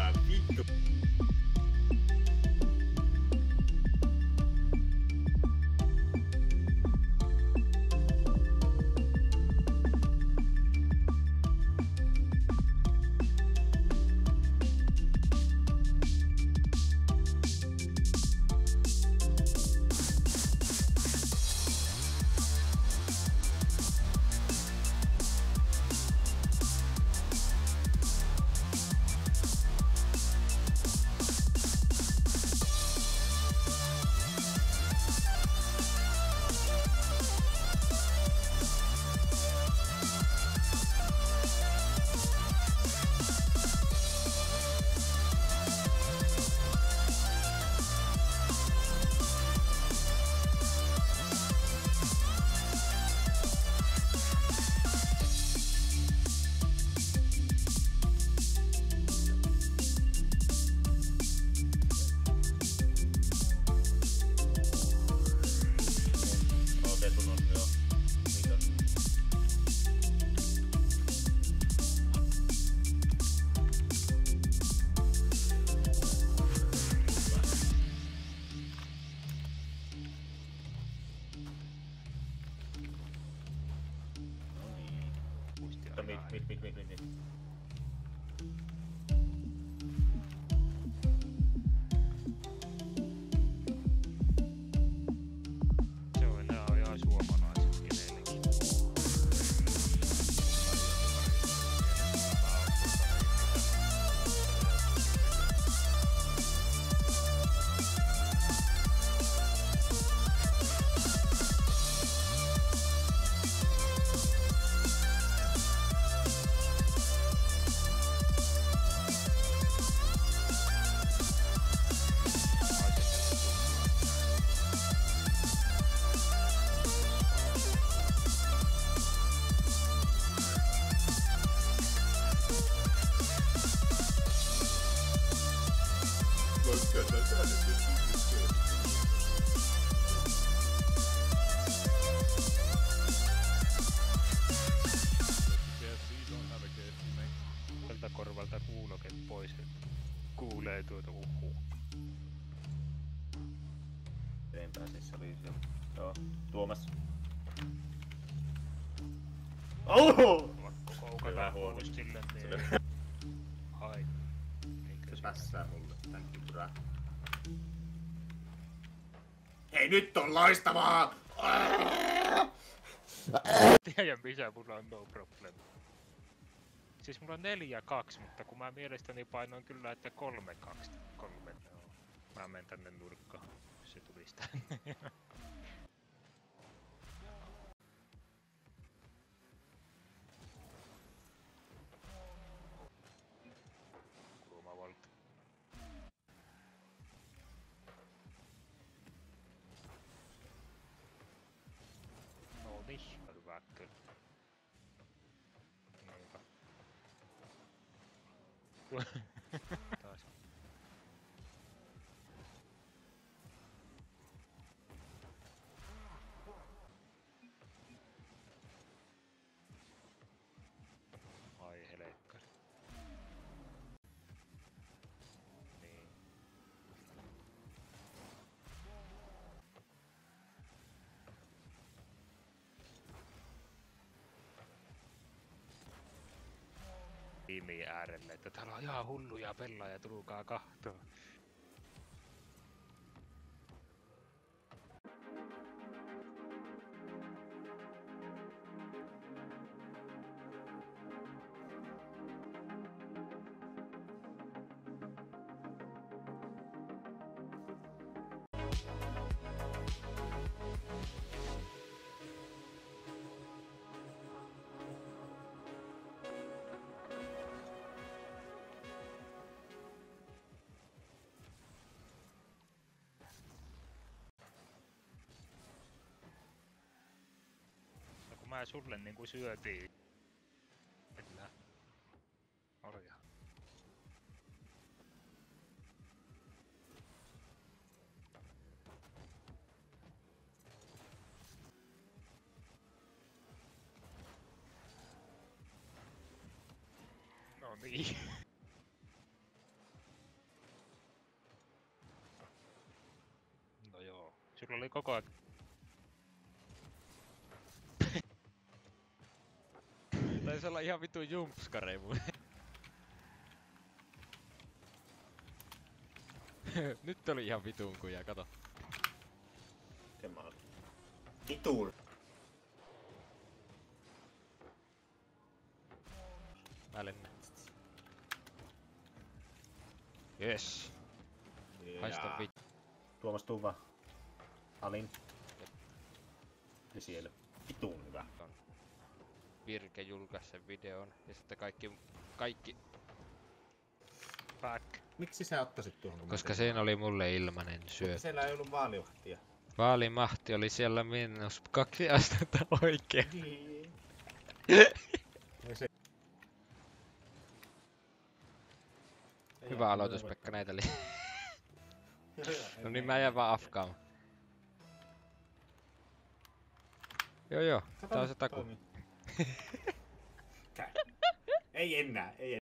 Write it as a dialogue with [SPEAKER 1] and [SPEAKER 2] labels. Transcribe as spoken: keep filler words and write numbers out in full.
[SPEAKER 1] Älä vittu. Mit, mit, mit, mit, mit, mit.
[SPEAKER 2] Se on, nää on ihan suomalaiset kenellekin. Tältä korvalta kuuloket pois, että kuulee tuota uhua.
[SPEAKER 1] Eteenpäin siis oli siellä. Joo, Tuomas. Oho!
[SPEAKER 2] Lakko koukata pois sille niin. Hai.
[SPEAKER 1] Se pässää mulle. Thank you, bra. Hei, nyt on loistavaa!
[SPEAKER 2] Tiedän missä mulla on no problem. Siis mulla on neljä kaksi, mutta kun mä mielestäni painoin kyllä, että kolme kaksi. Kolme, joo. Mä menen tänne nurkkaan, se tulisi tänne. Kulmavalta. No niin, hyvä kyllä. Niinpä. Taas. Ai helekkari. Niin. Tiimiin äärelle, että täällä on ihan hulluja pelaajia, tulkaa kahtoon. Kun mä sulle niinku syötiin. Kyllä. Orja. No niin. Sulla oli koko ajan...
[SPEAKER 3] Taisi olla ihan vitu jumpskare mun. Nyt oli ihan vitun kuja, kato.
[SPEAKER 1] Kemalla. Vituun.
[SPEAKER 3] Mä lennän. Yes. Haista vittu.
[SPEAKER 1] Tuomas tuu vaan. Alin. Ja siellä. Vituun hyvä.
[SPEAKER 3] Virke julkaisi sen videon ja sitten kaikki, kaikki,
[SPEAKER 2] Back.
[SPEAKER 4] Miksi sä ottaisit tuohon? kun mä
[SPEAKER 3] koska
[SPEAKER 4] tein?
[SPEAKER 3] siinä oli mulle ilmanen syö.
[SPEAKER 4] Mutta siellä ei ollut vaaliohtia.
[SPEAKER 3] Vaalimahti oli siellä miinus kaksi astetta oikein.
[SPEAKER 4] Ei se...
[SPEAKER 3] Hyvä aloitus Pekka, näitä oli. No niin mä jään vaan afkaan. Joo joo, tää on se taku.
[SPEAKER 4] Ei enää, ei enää.